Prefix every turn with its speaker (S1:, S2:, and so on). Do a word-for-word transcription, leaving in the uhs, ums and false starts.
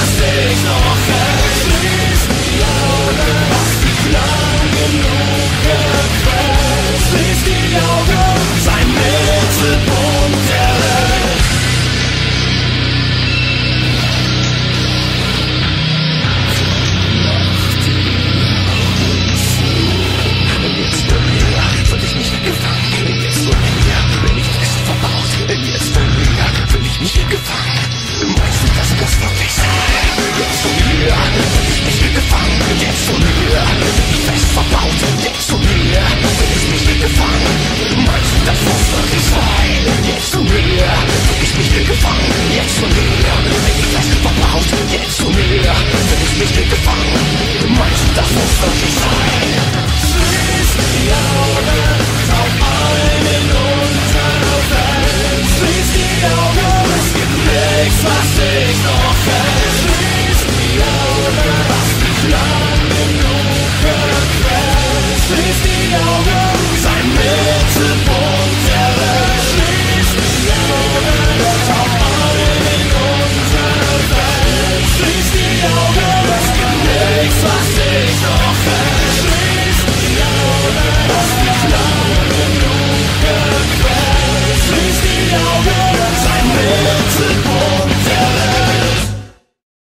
S1: was dich noch hält. Schließ die Augen, hast dich lang genug gequält. Schließ die Augen, sei Mittelpunkt der Welt. Jetzt von mir, will ich mich gefangen. Jetzt von mir, bin ich fest verbaut. Jetzt von mir, will ich mich gefangen. Meinst du, das muss wirklich sein? Jetzt von mir, will ich mich gefangen. Jetzt von mir, bin ich fest verbaut. Jetzt von mir, will ich mich gefangen. Meinst du, das muss wirklich sein? Jetzt von mir, will ich mich gefangen. Jetzt von mir, bin ich fest verbaut. Jetzt von mir, will ich mich gefangen. Meinst du, das muss wirklich sein? Schließ die Augen, tauch ein in unsere Welt. Schließ die Augen, es gibt nichts, was